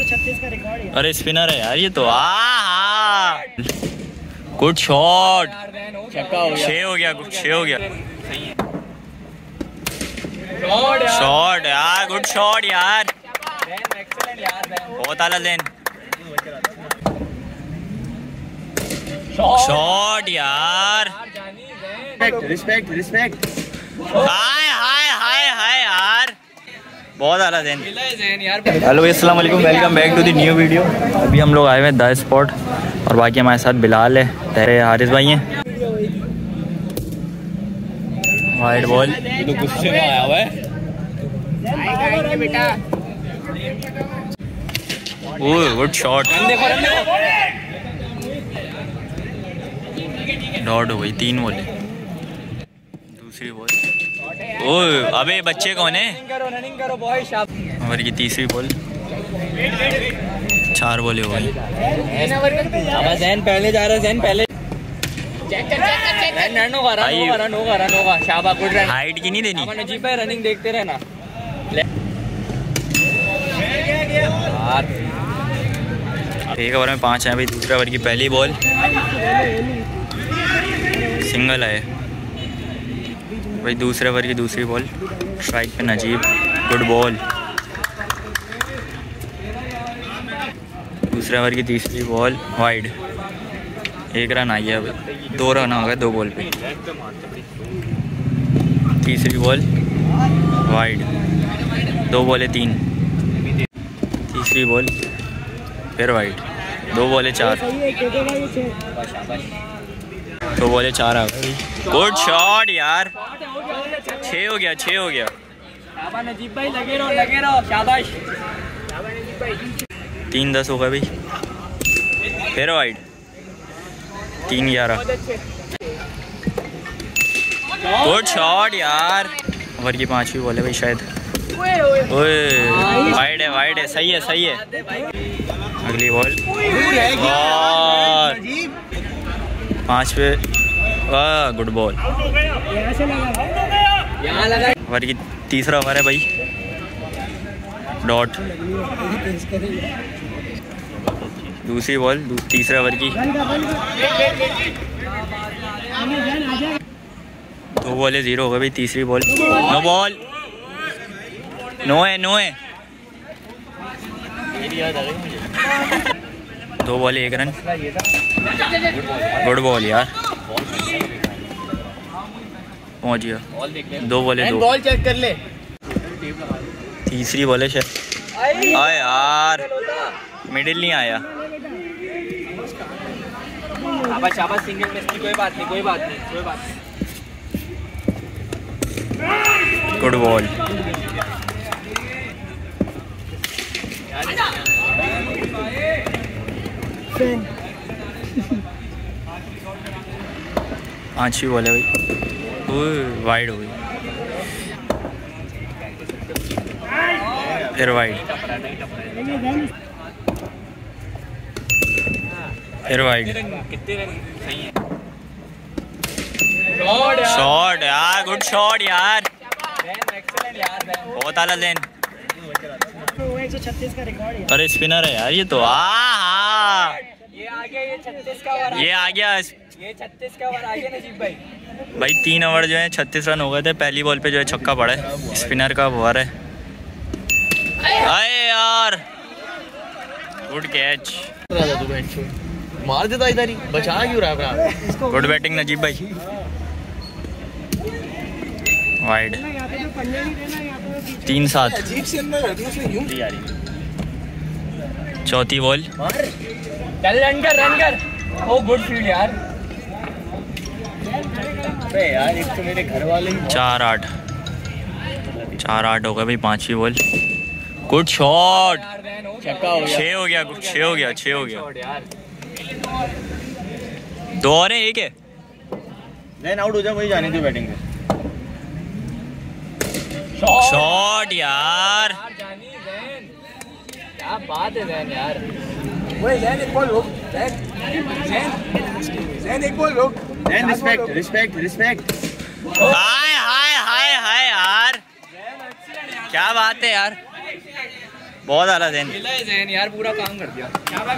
136 का रिकॉर्ड है। अरे स्पिनर है यार ये तो। Good shot. 6 हो गया, 6 हो गया। शॉट यार, गुड शॉट यार, बहुत आला लेन। शॉट यार, respect respect. Hi hi hi hi यार, बहुत आला देन। हेलो अस्सलाम वालेकुम, welcome back to the new video. अभी हम लोग आए हुए हैं द स्पॉट और बाकी हमारे साथ बिलाल है, तेरे हारिस भाई हैं। वाइड बॉल, तो गुस्से में आया हुआ है बेटा। Oh good shot. डॉट हो गई, 3 बॉल। दूसरी बॉल, ओह अबे बच्चे कौन है। रनिंग करो बॉय। ओवर की तीसरी बॉल, 4 बॉल हो गई। जैन पहले जा रहा है, जैन पहले। हाइट की नहीं देनी। जी भाई रनिंग देखते रहना। एक ओवर में 5 है भाई। दूसरे ओवर की पहली बॉल, सिंगल है भाई। दूसरे ओवर की दूसरी बॉल, स्ट्राइक पे नजीब, गुड बॉल। दूसरे ओवर की तीसरी बॉल, वाइड। 1 रन आई है अभी, 2 रन हो गए 2 बॉल पे। तीसरी बॉल, वाइड। 2 बॉल 3। तीसरी बॉल फिर वाइड। 2 बॉल 4। 2 बॉल 4 आ गई। गुड शॉट यार, 6 हो गया, 6 हो गया। नजीब भाई लगे रहो शाबाश। 3-10 हो गए भाई। फिर वाइड, 3-11। गुड शॉट यार। ओवर की 5वीं बॉल है भाई शायद। ओए वाइड है, सही है, सही है। अगली बॉल और 5 पे, गुड बॉल। ओवर की तीसरा ओवर है भाई, डॉट। दूसरी बॉल, तीसरे ओवर की। 2 बॉल 0 हो गए भाई। तीसरी बॉल, नो बॉल, नो है। 2 बॉल 1 रन, गुड बॉल यार, पहुंच गया। 2 बॉल 2। बॉल चेक कर ले। तीसरी बॉल है शायद। आए यार, मिडिल नहीं आया। शाबाश, सिंगल मिस की, कोई बात नहीं। Good ball. पांचवी बॉल है भाई, वाइड हो गई। फिर वाइड, फिर वाइड। शॉट यार, गुड शॉट यार, बहुत आला लेन। 136 का रिकॉर्ड है। अरे स्पिनर है यार ये तो। ये आ गया, ये 36 का ओवर। ये आ गया, ये 36 का ओवर आ गया नजीब भाई। भाई 3 ओवर जो है 36 रन हो गए थे। पहली बॉल पे जो है छक्का पड़ा है। स्पिनर का ओवर है। अरे यार, गुड कैच। मार देता इधर ही, बचा क्यों रहा है। गुड बैटिंग नजीब भाई। वाइड, 3-7। चौथी बॉल, रन कर। ओ गुड फील्ड यार। यार एक तो मेरे घर वाले 4-8 हो गए भाई। 5वीं बॉल, गुड शॉट। 6 हो गया, 6 हो गया। 2 और है, 1 है। देन आउट हो जा, वही जाने दो बैटिंग पे। शॉट यार, क्या बात है जैन यार। जैन एक बॉल रोक, जैन एक बॉल रोक। Respect. Hi hi hi hi यार, क्या बात है यार, बहुत आला जैन यार, पूरा काम कर दिया।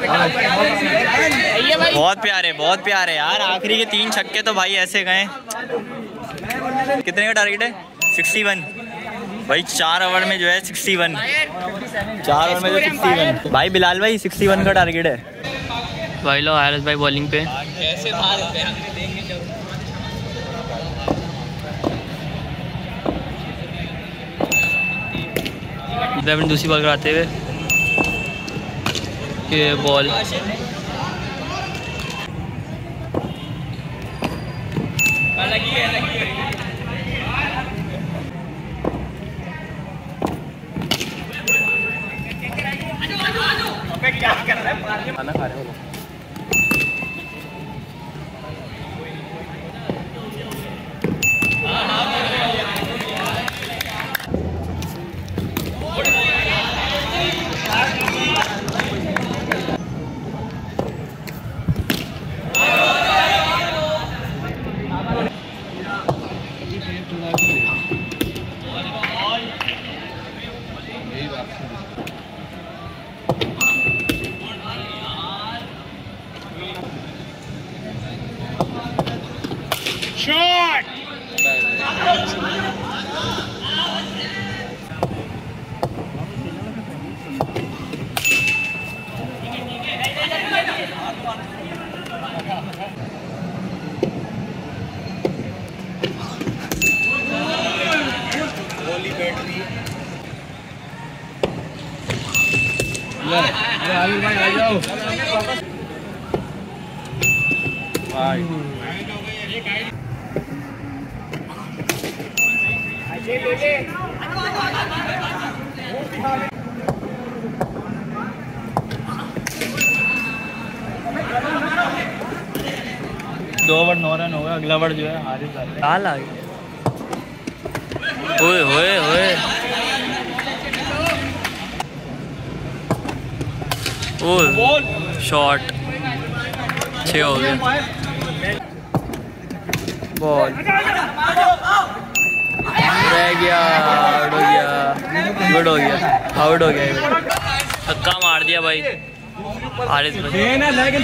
बहुत प्यारे यार। आखिरी के 3 छक्के तो भाई ऐसे गए। कितने का टारगेट है? 61 भाई। 4 ओवर में जो है 61। 4 ओवर में जो 61 भाई। बिलाल भाई 61 का टारगेट है भाई। लो हारिस भाई बॉलिंग पे। अपनी दूसरी बॉल कराते हुए ये बॉल क्या कर रहा है? खाना खा रहे हो? शॉट। भाई आ जाओ भाई। दो ओवर 9 रन होगा। अगला ओवर जो है हारिस लाल आ गया। ओए ओए ओए ओए शॉट 6 हो गया। बॉल रह गया। आउट हो गया। गुड हो गया। आउट हो गया। छक्का मार दिया भाई हारिस भाई।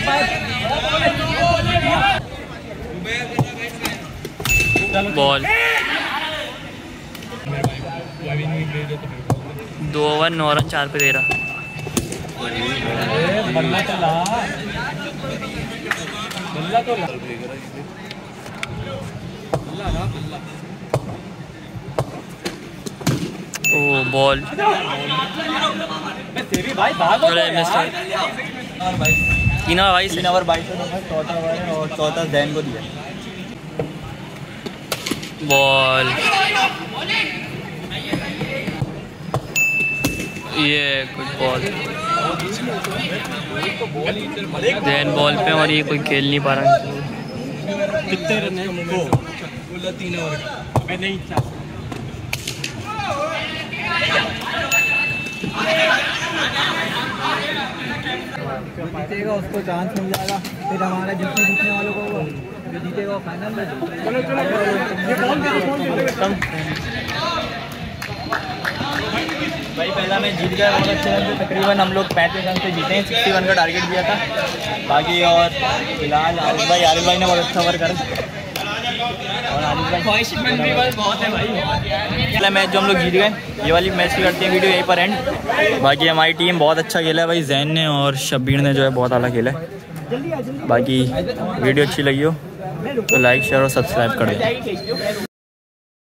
बॉल 2 ओवर 9 रन 4 पे 13। ओ बॉल तीन ओवर 22 चौथा ओवर है और चौथा जैन को दिया। बॉल ये कुछ बॉल जैन बॉल पे और ये कोई खेल नहीं पा रहा। कितने रन है? 3 ओवर का। नहीं जीतेगा उसको चांस मिल जाएगा। फिर हमारा जितने जीतने वालों को जो जीतेगा वो फाइनल में। भाई पहला मैच जीत गया बहुत अच्छे रन से। तकरीबन हम लोग 35 रन से जीते हैं। 61 का टारगेट दिया था बाकी। और फिलहाल आरिफ भाई ने बहुत अच्छा ओवर करा। और आरिफ भाई बहुत है भाई। पहला मैच जो हम लोग जीत गए, ये वाली मैच की करते हैं वीडियो यहीं पर एंड। बाकी हमारी टीम बहुत अच्छा खेला है भाई। जैन ने और शब्बीर ने जो है बहुत आला खेला है। बाकी वीडियो अच्छी लगी हो तो लाइक शेयर और सब्सक्राइब कर दें।